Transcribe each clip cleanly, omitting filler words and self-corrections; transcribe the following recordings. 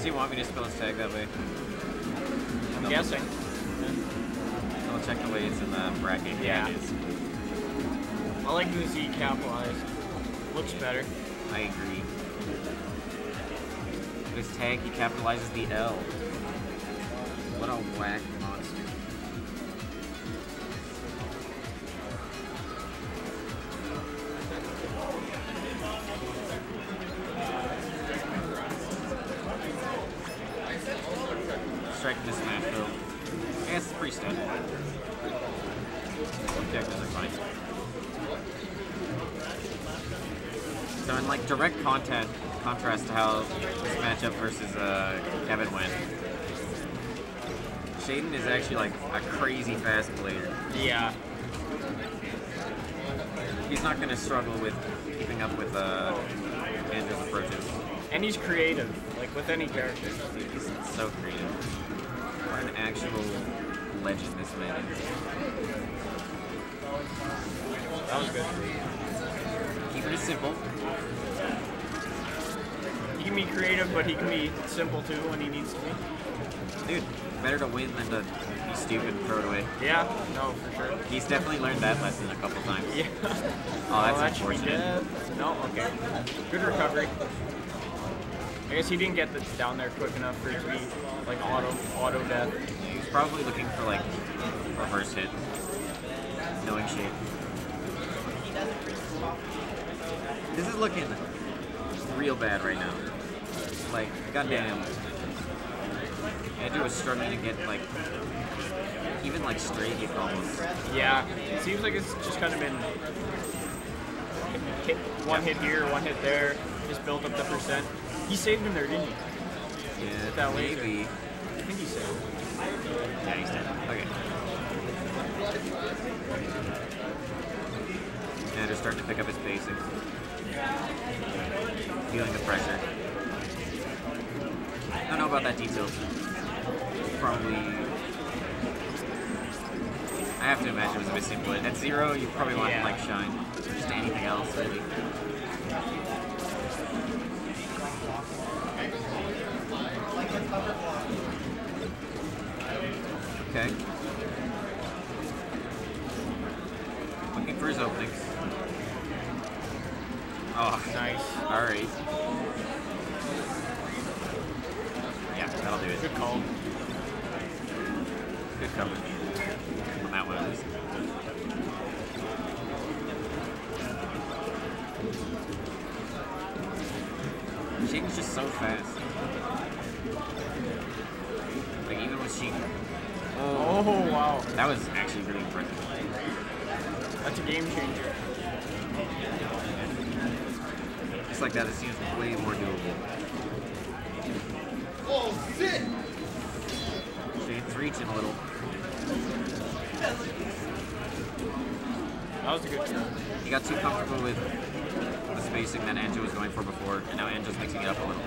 he want me to spell his tag that way? I'm guessing. I'll check the way it's in the bracket. Yeah. It is. I like the Z capitalized. Looks better. I agree. His tag, he capitalizes the L. What a whack monster. Strike this match though. I guess it's pretty standard. Characters are fine. So in like direct contrast to how this matchup versus Kevin went, Shaden is actually like a crazy fast player. Yeah. He's not going to struggle with keeping up with Andrew's approaches. And he's creative, like with any character. Dude, he's so creative. What an actual legend this man is. That was good. Keeping it simple. He can be creative, but he can be simple too when he needs to be. Dude, better to win than to be stupid and throw it away. Yeah, no, for sure. He's definitely learned that lesson a couple times. Yeah. Oh, that's that should be unfortunate. dead. No, okay. Good recovery. I guess he didn't get the down there quick enough for it to be like auto death. He was probably looking for like reverse hit. Knowing shape. This is looking real bad right now. Like, goddamn. Andrew was struggling to get like even like straight hit almost. Yeah, it seems like it's just kind of been hit one hit here, one hit there, just build up the percent. He saved him there, didn't he? Yeah, That maybe. laser. I think he saved him. Yeah, he's dead. Okay. Andrew's starting to pick up his basics. Feeling the pressure. I don't know about that detail. Probably. I have to imagine it was a bit simple. At 0, you probably want like shine. Just anything else, really. Okay. Looking for his openings. Oh, Nice. alright. Yeah, that'll do it. Good call. Good coverage on that one at least. Shaden's just so fast. Like even with Sheik. Oh, wow. That was actually really impressive. That's a game changer. Just like that, it seems way more doable. Oh, shit! Shaden's reaching a little. That was a good try. He got too comfortable with the spacing that Andrew was going for before, and now Andrew's mixing it up a little.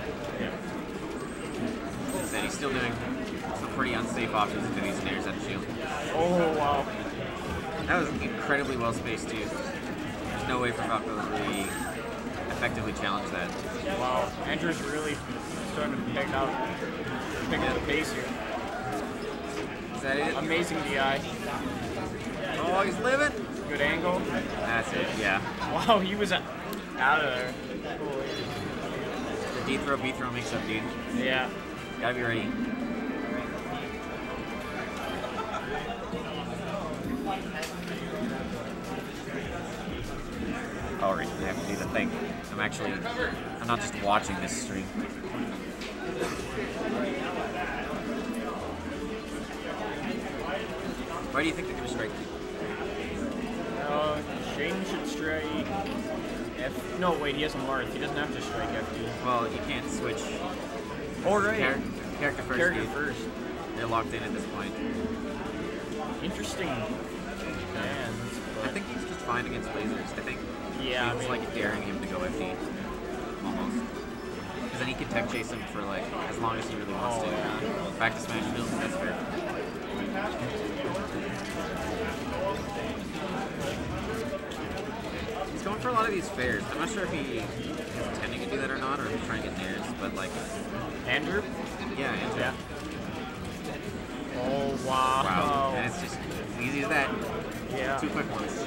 Instead, he's still doing some pretty unsafe options into these snares at the shield. Oh, wow. That was incredibly well spaced too. There's no way for Falco to really effectively challenge that. Wow. Andrew's really starting to pick up the pace here. Is that it? Amazing DI. Oh, he's living! Good angle. That's it, yeah. Wow, he was out of there. The D-throw, B-throw mix up, dude. Yeah. Gotta be ready. Alright, we have to do the thing. I'm not just watching this stream. Why do you think they're gonna strike? Shane should strike F. No, wait, he has a Marth. He doesn't have to strike FD. Well, you can't switch. Oh, right. Character first. Character dude. first. They're locked in at this point. Interesting bands, I think he's just fine against lasers. I think yeah, it's like daring him to go FD. Almost. Because then he can tech chase him for like as long as he really wants to. yeah. Back to Smash Field, that's fair. He's going for a lot of these fairs. I'm not sure if he is intending to do that or not, or if he's trying to get nairs, but like... Andrew? Yeah, Andrew. Yeah. Oh, wow. Wow. And it's just as easy as that. Yeah. 2 quick ones.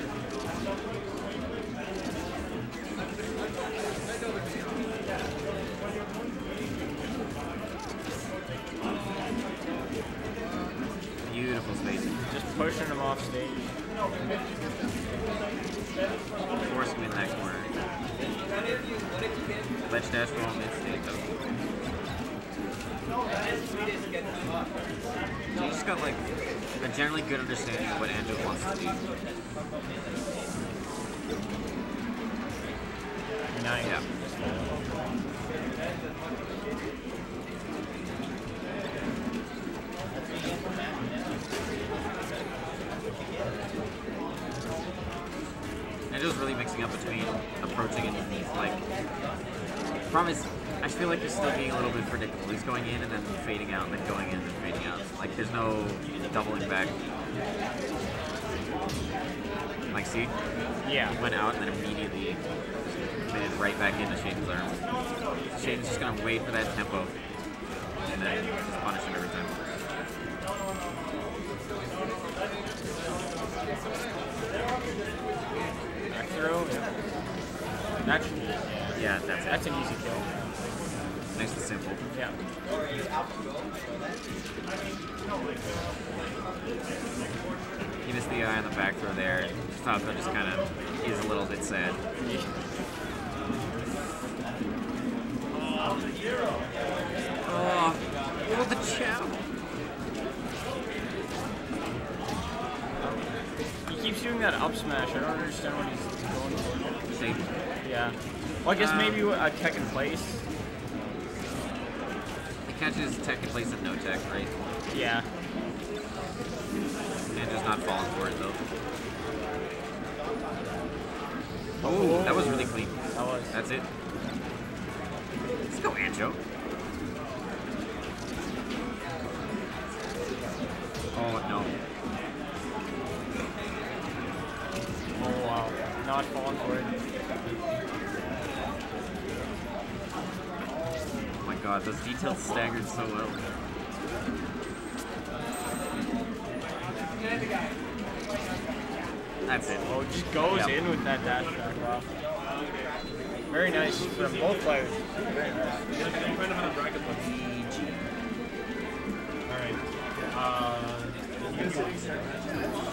Beautiful spacing. Just pushing him off stage. Forcing him in that corner. Ledge dash ball mid stage. So you just got like a generally good understanding of what Andrew wants to do. Nice. Yeah. Andrew's really mixing up between approaching and like. Problem is, I feel like he's still being a little bit predictable. He's going in and then fading out, and then going in and then fading out. Like there's no doubling back. Like see? Yeah. He went out and then immediately made it right back into Shaden's arm. Shaden's just gonna wait for that tempo and then just punish him every time. Back throw. Yeah. That's That's it. That's an easy kill. Nice and simple. Yeah. He missed the eye on the back throw there. Falco just kind of is a little bit sad. Oh, the chow. He keeps doing that up smash. I don't understand what he's going for. Shade. Yeah. Well, I guess maybe a tech in place. It catches tech in place of no tech, right? Yeah. And just not falling for it though. Oh, that was really clean. That was. That's it. Let's go, Anjo. Oh no. Oh wow. Not falling for it. Oh my god, those details staggered so well. That's it. Oh, just goes in with that dash back. Wow. Very nice from both players. Very nice. Alright.